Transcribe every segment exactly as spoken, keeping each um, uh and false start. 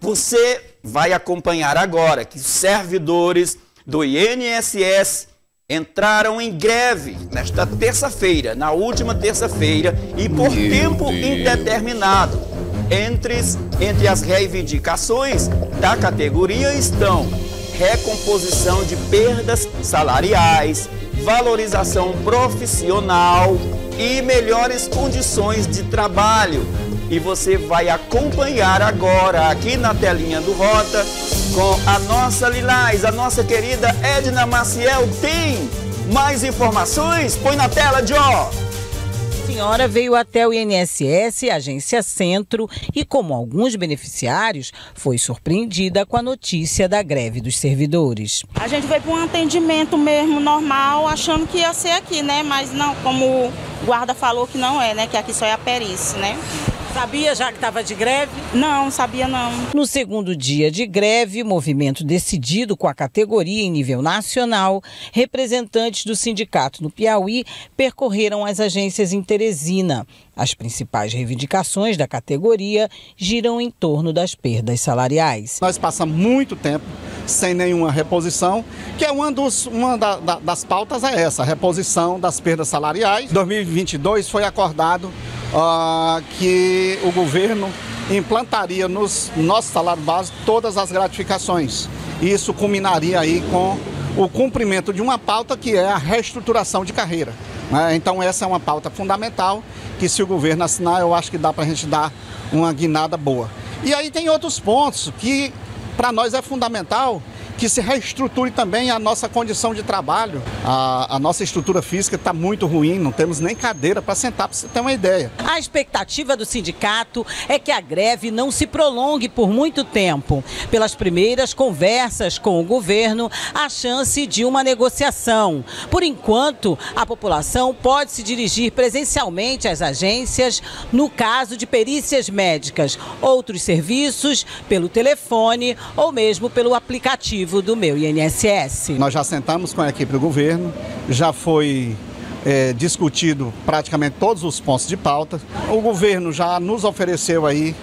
Você vai acompanhar agora que os servidores do I N S S entraram em greve nesta terça-feira, na última terça-feira, e por Meu tempo Deus. indeterminado. Entre, entre as reivindicações da categoria estão recomposição de perdas salariais, valorização profissional e melhores condições de trabalho. E você vai acompanhar agora aqui na telinha do Rota com a nossa Lilás, a nossa querida Edna Maciel. Tem mais informações? Põe na tela, Jó! A senhora veio até o I N S S, Agência Centro, e como alguns beneficiários, foi surpreendida com a notícia da greve dos servidores. A gente veio para um atendimento mesmo normal, achando que ia ser aqui, né? Mas não, como o guarda falou que não é, né? Que aqui só é a perícia, né? Sabia já que estava de greve? Não, sabia não. No segundo dia de greve, movimento decidido com a categoria em nível nacional, representantes do sindicato no Piauí percorreram as agências em Teresina. As principais reivindicações da categoria giram em torno das perdas salariais. Nós passamos muito tempo sem nenhuma reposição, que é uma, dos, uma da, da, das pautas é essa, a reposição das perdas salariais. Em dois mil e vinte e dois foi acordado Uh, que o governo implantaria nos nosso salário básico todas as gratificações. Isso culminaria aí com o cumprimento de uma pauta que é a reestruturação de carreira, né? Então essa é uma pauta fundamental que, se o governo assinar, eu acho que dá para a gente dar uma guinada boa. E aí tem outros pontos que para nós é fundamental que se reestruture também a nossa condição de trabalho. A, a nossa estrutura física está muito ruim, não temos nem cadeira para sentar, para você ter uma ideia. A expectativa do sindicato é que a greve não se prolongue por muito tempo. Pelas primeiras conversas com o governo, há chance de uma negociação. Por enquanto, a população pode se dirigir presencialmente às agências no caso de perícias médicas, outros serviços pelo telefone ou mesmo pelo aplicativo do Meu I N S S. Nós já sentamos com a equipe do governo, já foi é, discutido praticamente todos os pontos de pauta. O governo já nos ofereceu aí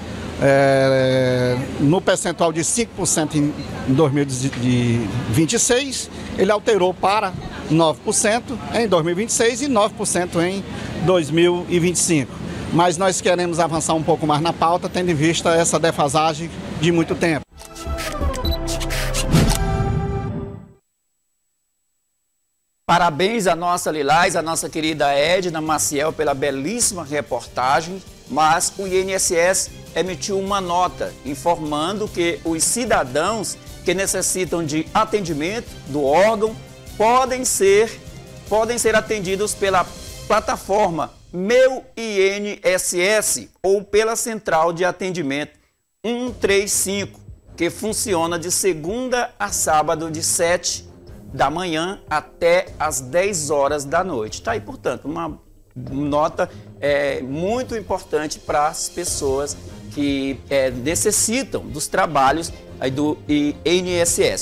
é, no percentual de cinco por cento em dois mil e vinte e seis, ele alterou para nove por cento em dois mil e vinte e seis e nove por cento em dois mil e vinte e cinco. Mas nós queremos avançar um pouco mais na pauta, tendo em vista essa defasagem de muito tempo. Parabéns à nossa Lilás, à nossa querida Edna Maciel pela belíssima reportagem, mas o I N S S emitiu uma nota informando que os cidadãos que necessitam de atendimento do órgão podem ser, podem ser atendidos pela plataforma Meu I N S S ou pela central de atendimento cento e trinta e cinco, que funciona de segunda a sábado de sete da manhã até às dez horas da noite. Tá aí, portanto, uma nota é, muito importante para as pessoas que é, necessitam dos trabalhos aí do I N S S.